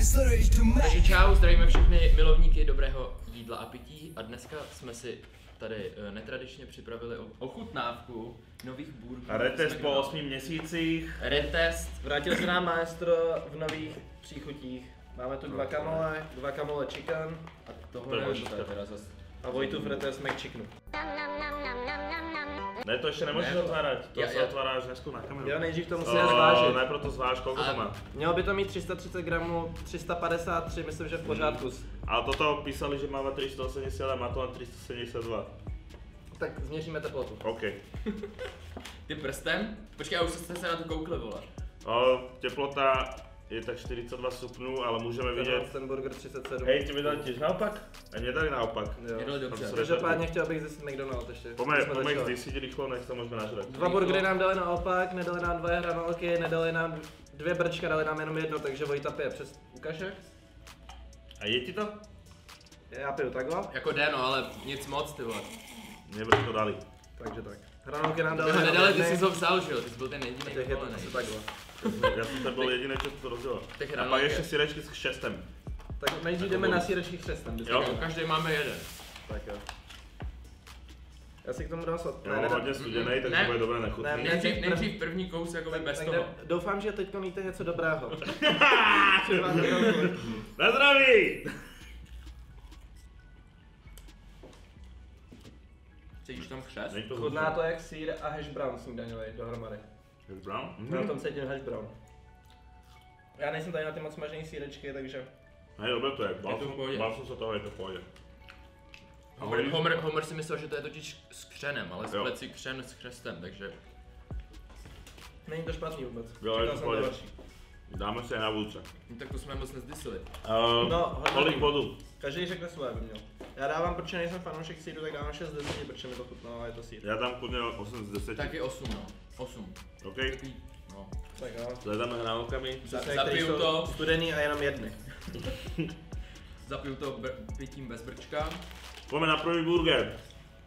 Takže čau, zdravíme všechny milovníky dobrého jídla a pití a dneska jsme si tady netradičně připravili ochutnávku nových burgerů. A retest po 8 měsících. Retest. Vrátil se nám maestro v nových příchutích. Máme tu guacamole chicken A tohle nevím, co to je teda zase. a Vojtův retest McChickenu. Ne, to ještě nemůžeš Ne, otvárat, to já- se otvárá až dneska na kameru. Jo, nejdřív to musíme zvážit. Ne, proto zváž, kolik to má. Mělo by to mít 330 gramů, 353, myslím, že v pořádku. Ale toto písali, že máme 380 a má to len 372. Tak změříme teplotu. OK. Ty prstem? Počkej, já už jste se na to koukli, vole. Teplota je tak 42 stupňů, ale můžeme vidět. Ten burger 37. Hej, ti mi dali tiež naopak? A mě dali naopak. Jo. Jedli dobře. Každopádně chtěl bych zjistit McDonald's ještě. Pojďme jich zjistit rychlo, než to můžeme nažrat. Dva burgery nám dali naopak, nedali nám dvě hranolky, nedali nám dvě brčka, dali nám jenom jedno, takže Vojta pije přes ukažek. A je ti to? Já piju takhle, Jako jde, no, ale nic moc, ty vole. Mě to dali. takže tak. Hranolky nám Ty dali ho jenom nedali, ty jedny, jsi ho vzal, že jo? Ty jsi byl ten a jediný těch je to volený. asi takhle. Já jsem tady byl jediný, co to rozdělal. Tak A pak hranolky. ještě syrečky s kšestem. Tak nejdřív jdeme na sýrečky křestem. Jo. Každý máme jeden. Tak jo. Já si k tomu dám sladké. Jo, hodně studený, takže Ne. bude dobré nechutný. Ne. Nejdřív první kous jakoby bez toho. Doufám, že teď jíte něco dobrého. Třeba Na zdraví! Cítíš tam chřest? Není to Chutná to jak sýr a hash brown snídaňový dohromady. Hash brown? Na tom cítím hash brown. Já nejsem tady na ty moc smažený sýrečky, takže... Hej, dobré to je. to v pohodě. Bál jsem se toho, je to v pohodě. Homer si myslel, že to je totiž s křenem, ale Jo. splet si křen s chřestem, takže... Není to špatný vůbec. Jo, je to Čekal v jsem pohodě. nejhorší. Dáme se na vůdce. No, tak to jsme moc nezdisili. No, Kolik bodů? Každý řekne svoje by měl. Já dávám, protože nejsem fanoušek sýru, tak dávám 6 z 10, protože mi to chutnalo a je to sýr. Já dám klidně 8 z 10. Taky 8, no. 8. OK? Takový, no. Tak jo. Hledáme hranolkami. Přesně, Zapiju který jsou to. studený a jenom jedny. Zapiju to pitím bez brčka. Pojďme na první burger.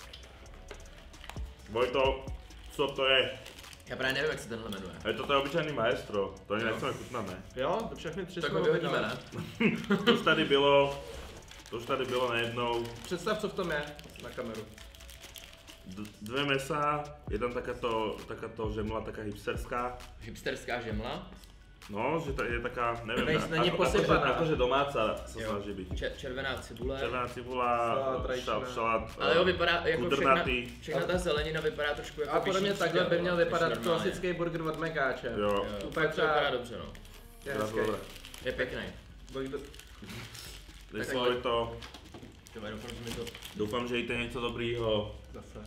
Vojto, co to je? Já právě nevím, jak se tenhle jmenuje. Hej, toto je obyčejný maestro. To ani Jo. nechceme chutnat, ne? Jo, to všechny tři Tak jsme ho vyhodíme, objednali. ne? To už tady bylo. To už tady bylo najednou. Představ, co v tom je na kameru. Dvě mesa, je tam takáto žemla, taká hipsterská. Hipsterská žemla. No, že je taká, nevím, Není posypaná. Akože domáca se Jo. snaží být. Červená cibule. Červená cibula, Salát rajčina. šalát, Ale jo, vypadá jako kudrnatý. všechna ta zelenina vypadá trošku jako A podle mě vyšší takhle třída, by měl než vypadat normálně. klasický burger od Mekáče. Jo, Jo, Úplně tak to třeba- vypadá dobře, no. Je to hezký. dobré. Je pěkný. Teď Tak to, Tyhle, doufám, že mi to... doufám, že jíte něco dobrýho. Zase.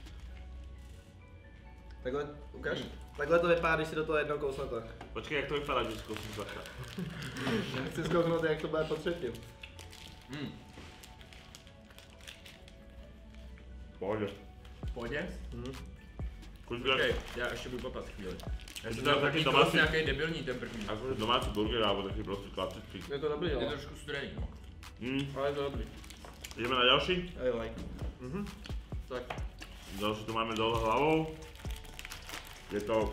Takhle, ukáž. Takhle to vypadá, když si do toho jednou kousnete. Počkej, jak to vypadá, když zkusím zachrat. Já chci zkouknout, jak to bude po třetím. Pohodě. V pohodě? Kus Počkej, já ještě budu papat chvíli. Já to jsem je dal taky první domácí- kous nějaký debilní ten první. Akože domácí burger, alebo taký prostě klasický. Je to dobrý, Je jo. trošku studený, no. Ale je to dobrý. Ideme na ďalší. I like. Tak, Ďalší tu máme dole hlavou. Je to...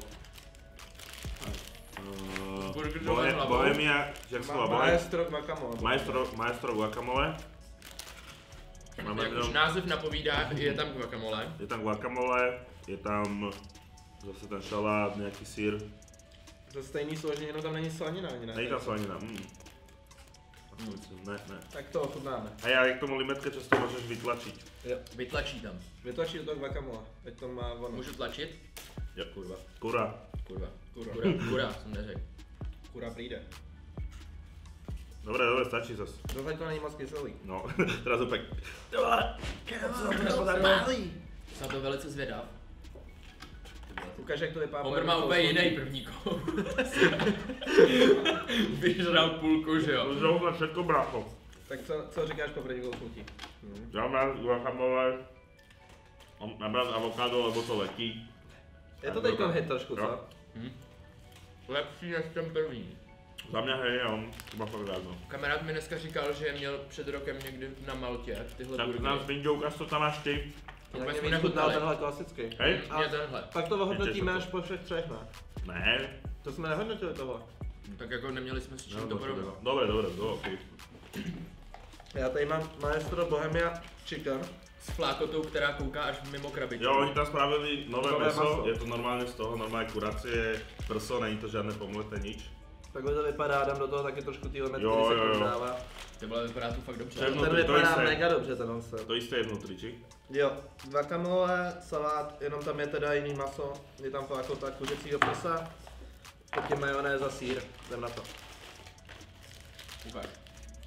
Burger dole hlavou. Bohemia, jak sa volá? Maestro guacamole. Maestro guacamole. Máme jak už jenom, název napovídá, je tam guacamole. je tam guacamole, je tam zase ten šalát, nějaký sír. To stejný složení, jenom tam není slanina ani ne. Není tam slanina. Ne. Tak to ochutnáme. A já k tomu limetke často můžeš vytlačit. Jo. Vytlačí tam. Vytlačí do toho guacamole, ať to má ono. Můžu tlačit? Jo. Kurva. Kura. Kura, jsem neřekl. Kura přijde. Dobré, stačí zas. Doufám, to není moc kyselý. No, teraz opět. Jsem na to velice zvědav. Ukáž, jak to vypadá. Homer má úplně jiný první kous. Vyžral půlku, že jo? Už rovná všetko, brácho. Tak co říkáš po první kousnutí? Já mám guacamole. Nabrát avokádo, lebo to letí. Je to teď hit trošku, co? Jo. Lepší než ten první. Za mě hej, on chyba fakt rád, no. Kamarád mi dneska říkal, že měl před rokem někdy na Maltě tyhle Tak burgery. nás Bindou, ukáž to tam máš ty. Jinak jsme mě víc nechutnali. chutnal tenhle klasický. Hej? Mě tenhle. Pak to ohodnotíme Víte, až po všech třech, ne? Ne. To jsme nehodnotili toho. Tak jako neměli jsme s čím to porovnat. Dobré, ok. Já tady mám Maestro Bohemia Chicken. S flákotou, která kouká až mimo krabičku. Jo, oni tam spravili nové Nové meso, maso. je to normálně z toho, normálně kuracie, prso, není to žádné pomleté nič. Takhle to vypadá, dám do toho taky trošku týhle metry, Jo, se jo. prodává. To bylo vypadá to fakt dobře. To je Ten vnitř, to vypadá jisté. mega dobře ten se. To jisté je vnitř, či? Jo, guacamole, salát, jenom tam je teda jiný maso, je tam flákota kuřecího prsa, taky majonéz a sýr, jdem na to. Ukaž.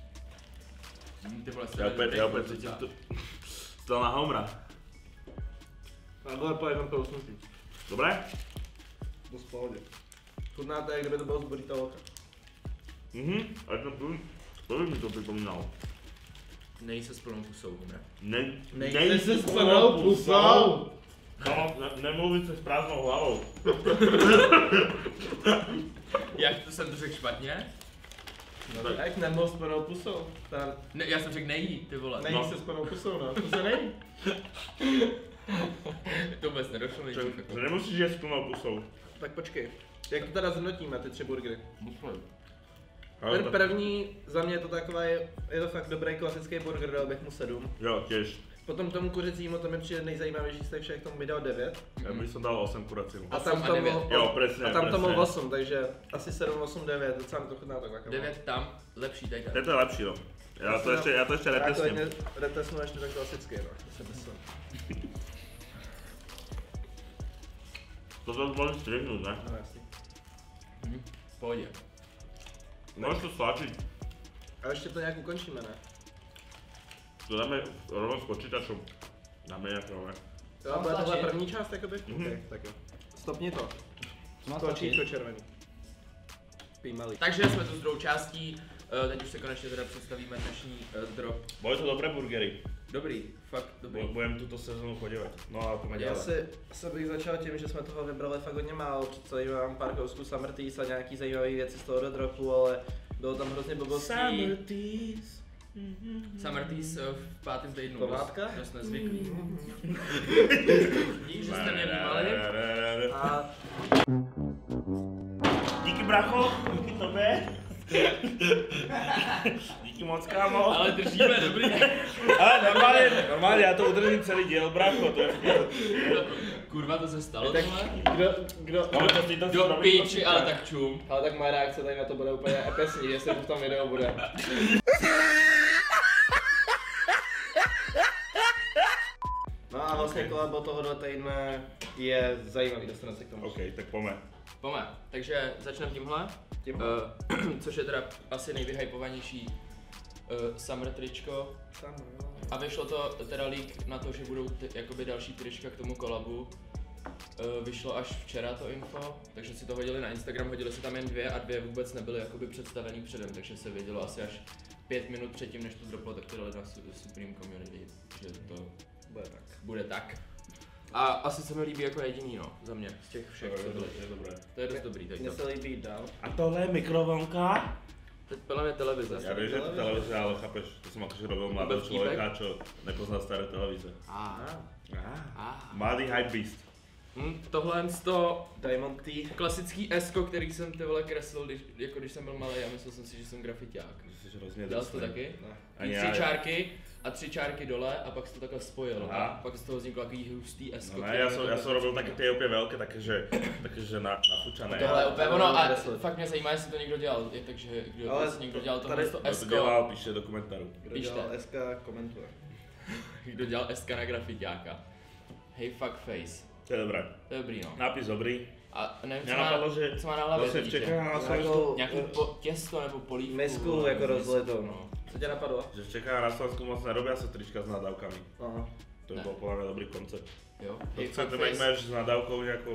Ty vole, Já opět cítím to na homra. A bylo po jednom prousnutí. Dobré? Dost v pohodě. Chutná to, jak kdyby to bylo z burrito loka. A to by mi to připomínalo. Nejí se s plnou pusou, ne? Nejde se s plnou pusou. No, nemluvit se s prázdnou hlavou. Jak to jsem to řekl špatně? No jak nemohl s plnou pusou? Tam Ne, já jsem řekl nejí, ty vole. nejí se s plnou pusou, no. To se nejí. To vůbec nedošlo nejdřív. Že Jako. nemusíš jíst s plnou pusou. Tak počkej. Jak to teda zhodnotíme, ty 3 burgery? Ale Ten to- první, za mě je to takový, je to fakt dobrý klasický burger, dal bych mu 7. Jo, těž. Potom tomu kuřecímu, to mi přijde nejzajímavější z těch všech, tomu mi dal 9. Já bych som dal 8 kuracímu. A 8 tam a tomu, 9. Jo, presne, a tam tomu presne. 8, takže asi 7, 8, 9, docela mi to chutná tak jako. 9 tam, lepší tady tam. To je lepší, no. Já to ještě retestím. Retestnu ještě tak klasicky, no. To se myslím. To můžeš střihnout, ne? No jasně. V pohodě. Můžeš to stlačiť. A ještě to nějak ukončíme, ne? To dáme rovno s počítačom. Dáme nějak nové. Jo, Mám bude tohle tlačit? první část, jakoby? Okay, tak jo. Stopni to. To číslo červený. Pímalý. Takže jsme tu s druhou částí, teď už se konečně teda představíme dnešní drop. Boli to dobré burgery. Dobrý, fakt dobrý. Budem tuto sezónu chodívat. No a pojďme Já dělat. asi bych začal tím, že jsme toho vybrali fakt hodně málo, přece mám pár kousků Summer Teas a nějaký zajímavé věci z toho do dropu, ale bylo tam hrozně blbostí. Teas. Summer Teas v 5. týdnu, Pomátka? dost nezvyklý. Díky, že jste mě vnímali. A Díky bracho, díky tobě. Díky moc, kámo. Ale držíme, dobrý. Ale normálně, já to udržím celý díl, bracho, to je Kurva, to se stalo tak tohle? kdo, Ale to ty to Do píči, ale tak čum. ale tak moje reakce tady na to bude úplně epesní, jestli to v tom videu bude. No a vlastně kolebo tohohle týdne je zajímavý, dostaneme se k tomu. OK, tak pojďme. Pojďme, takže začneme tímhle, Tím což je teda asi nejvyhypovanější summer tričko. tam, jo. A vyšlo to teda leak na to, že budou jakoby další trička k tomu kolabu. Vyšlo až včera to info, takže si to hodili na Instagram, hodili se tam jen 2 a 2 vůbec nebyly jakoby představený předem, takže se vědělo asi až 5 minut předtím, než to droplo, tak to dali na Supreme Community, že to Bude tak. bude tak. A asi se mi líbí jako jediný, no, za mě, z těch všech, co byly. Je dobré. To je dost dobrý, tak Mně to. se líbí dál. A tohle je mikrovlnka? Teď podle mě televize. Já vím, že to televize, ale chápeš, to jsem akože robil mladého Vůbec člověka, čo nepozná staré televize. Mladý hype beast. Tohle z to Diamond Tea. klasický esko, který jsem ty vole kreslil, když jsem byl malý a myslel jsem si, že jsem grafiťák. Jsi hrozně Dělal jsi to drsný. taky? Ne. Ani I já. 3 čárky a 3 čárky dole a pak jsi to takhle spojil. Aha. A pak z toho vzniklo takový hustý esko. No ne, který já takhle jsem robil taky ty úplně velké, takže nafučané. Tohle je úplně ono a kreslit. fakt mě zajímá, jestli to někdo dělal, takže kdo Ale vlastně někdo dělal tady- tohle to Kdo to esko, dělal, píše do komentářů. Kdo Pište. dělal SK, komentuje. kdo dělal eska na grafiťáka. Hey fuck face. To je dobré. To je dobrý no. Nápis dobrý. A nevím, Mě napadlo, že co má na hlavě vlastně dítě. čeká na Slovensku, Nějakou Nějaký těsto nebo polívku. misku jako misku, rozlitou. no. Co tě napadlo? že čeká na Slovensku moc nerobia sa trička s nadávkami. Aha. To by Ne. bol podľa mňa dobrý koncept. Jo. To Hey chcete fuck mať face. merch s nadávkou nejakou.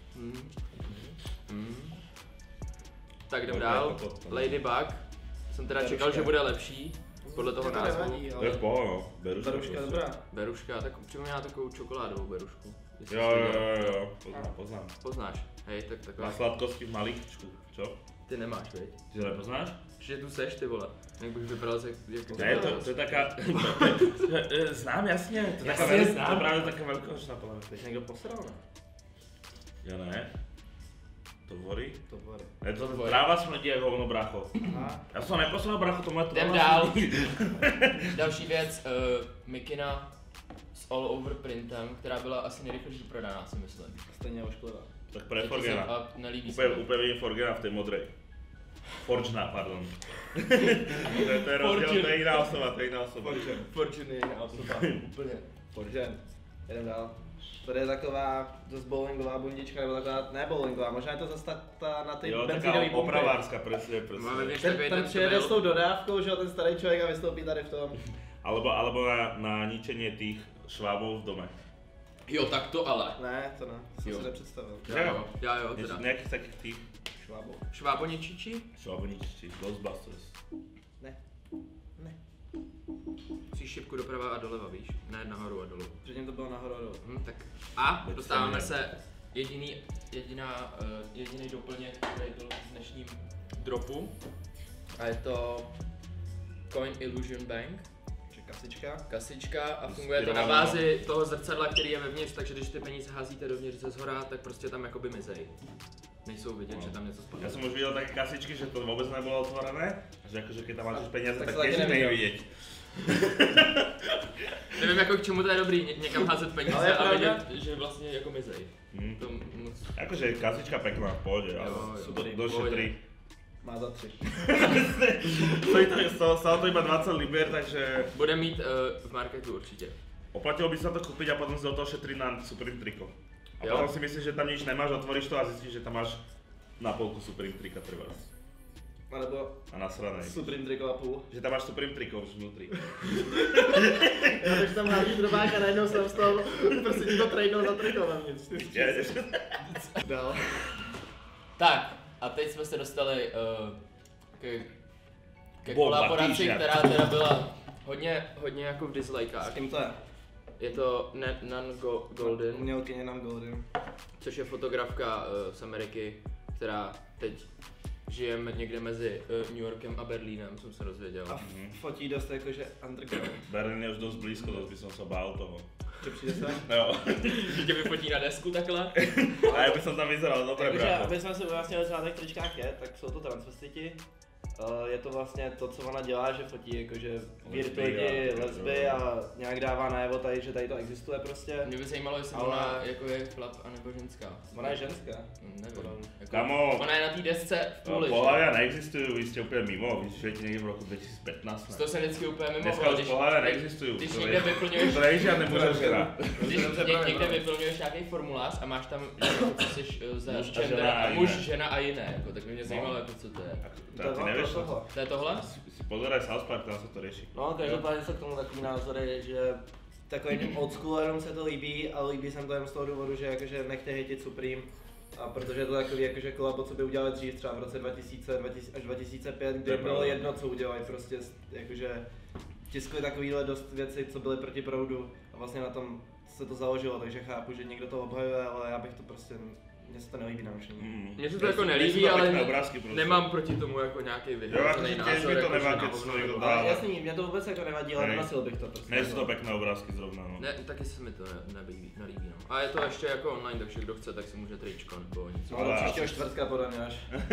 Tak jdem Možná dál. je to potom. Ladybug. Jsem teda Beruška. čekal, že bude lepší. Podle toho Mně to názvu. nevadí, To je v ale poho, no. Beruška. Beruška prostě. dobrá. Beruška, tak připomíná takovou čokoládovou berušku. Jestli Jo, jsi to jo, dělal. jo, poznám. Poznáš, hej, tak Má taková. sladkosti v malíčku, čo? Ty nemáš, veď? Ty to nepoznáš? Že tu seš, ty vole. Jak bych vypadal jak Ne, to je taká... Znám, jasně. To je taká Jasně, velká, znám. to je právě taká velkonočná podľa mňa. Teď někdo posral, ne? Ja ne. Tovory? Tovory. Je to Tovory. tráva smrdí jak hovno, bracho. Aha. Já jsem neposlal, bracho, tohle Jdem dál. Další věc, mikina s all over printem, která byla asi nejrychlejší prodaná, si myslím. Stejně ošklivá. Tak pre Taky Forgena. jsem- a nelíbí se mi. Úplně vidím Forgena v té modrej. Forgena, pardon. to je rozdíl, Fortune. to je jiná osoba, to je jiná osoba. Fortune je jiná osoba, úplně. Forgen. Jdem dál. Tady je taková dost bowlingová bundička, nebo taková, ne bowlingová, možná je to zase ta na ty Jo, benzinový taká pumpy. opravářská, presne. Máme věc, Ten, takový ten ten přijede byl- s tou dodávkou, že jo, ten starý člověk a vystoupí tady v tom. Alebo na ničenie tých švábov v dome. Jo, tak to ale. Ne, to ne, jsem Jo. si nepředstavil. Já jo, teda. Nejakých takých tých Švábou. Šváboničiči? šváboničtí, Ghostbusters. Ne. Ne. Musíš šipku doprava a doleva, víš? Ne nahoru a dolů. Předtím to bylo nahoru a dolů. Tak. A Veď dostáváme stejně. se jediný doplněk, který byl v dnešním dropu. A je to Coin Illusion Bank. Takže kasička. Kasička a funguje to na Inspirovaná. bázi toho zrcadla, který je vevnitř, takže když ty peníze házíte dovnitř ze zhora, tak prostě tam jakoby mizej. Nejsou vidět, že tam něco spadlo. Ja som už videl také kasičky, že to vôbec nebolo otvorené. Že akože keď tam máš peniaze, Tak tak to taky tiež ich nevidel. nevidieť. Nevím jako k čemu to je dobrý, někam házet Ale peníze je a pravda- vidět, že vlastně jako mizej. To moc... Akože kasička pekná, v pohode, ale Jo, sú jo. došetrí. Má za 3. Stalo to iba 20 liber, takže Bude mít v marketu určitě. oplatilo by sa to kúpiť a potom si do toho šetriť na Supreme triko. A Jo. potom si myslíš, že tam nič nemáš, otvoríš to a zistíš, že tam máš na polku Supreme trika trebárs. Alebo A nasrané. Supreme triko a půl. Že tam máš Supreme triko už vnútri. Já takže tam házíš drobák a najednou jsem z toho, prostě ti to tradenou za triko vevnitř. Dál. Tak, a teď jsme se dostali ke Bomba, kolaboraci, píš, která teda byla hodně jako v S dislikeách. kým to je? Je to Nan Golden, Umělkyně nám Golden. což je fotografka z Ameriky, která teď žije někde mezi New Yorkem a Berlínem, jsem se dozvěděl. A fotí dost jakože underground. Berlín je už dosť blízko, dosť by som sa bál toho. Že přijde sem? Jo. Že tě vyfotí na desku takhle. A ja by som tam vyzeral dobre, Takže, brácho. aby jsme si ujasnili, co na těch tričkách je, tak jsou to transvestiti. Je to vlastně to, co ona dělá, že fotí jakože virtuální a- lesby a nějak dává najevo tady, že tady to existuje prostě. Mě by zajímalo, jestli Ale- ona jako je chlap anebo ženská. Ona je ženská. Nevím. Jako, Kamo, ona je na té desce v půli, že? pohľavia neexistujú, vy ste úplne mimo, vy žijete niekde v roku 2015. Z toho jsem vždycky úplně mimo. Dneska už když- pohľavia neexistujú. když to někde je- vyplňuješ- To není žiadne muž a žena. Když Dobře, někde pravda. vyplňuješ nějaký formulář a máš tam, jako, co jsi za Muž a gender žena a a muž, jiné. žena a jiné, jako, tak by mě zajímalo, No. jako, co to je. To ty nevieš, tohle. To je tohle? si pozeraj South Park, tam sa to rieši. No, každopádně se k tomu takový názory, že takovým těm oldschoolerům se to líbí, ale líbí se to jen z toho důvodu, že jakože nechte hejtit Supreme. A protože je to takový jakože kolabo, co by udělali dřív, třeba v roce 2000 až 2005, To kdy je bylo pravda. jedno, co udělají, prostě jakože tiskli takovýhle dost věci, co byly proti proudu a vlastně na tom se to založilo, takže chápu, že někdo to obhajuje, ale já bych to prostě, mně se to nelíbí na nošení. Mně se to jako Nejsou nelíbí, to ale pekné obrázky prostě. nemám proti tomu jako nějaký Jo, vyhrazený jako tiež názor, mi to jako, že nevadí, na keď hovno to někdo nebo- dá. Ale jasný, mě to vůbec jako nevadí, ale Nej. nenosil bych to prostě. Nejsou to pekné obrázky zrovna, no. Ne, taky se mi to nelíbí, no. A je to ještě jako online, takže kdo chce, tak si může tričko nebo něco. Ale do Ale příštího asi- čtvrtka podle mě až.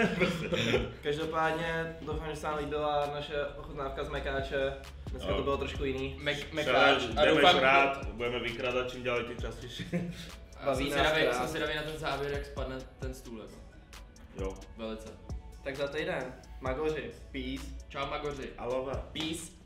Každopádně doufám, že se vám líbila naše ochutnávka z Mekáče. Dneska Jo. to bylo trošku jiný. Mekáč. A Jdeme doufám, rád, budeme vykrádať čím ďalej tým častejšie. a Baví jsem nás zvědavý, krát. jsem zvědavý na ten závěr, jak spadne ten stůl, jako. Jo. Velice. Tak za týden. Magoři. Peace. Čau Magoři. Alova. Peace.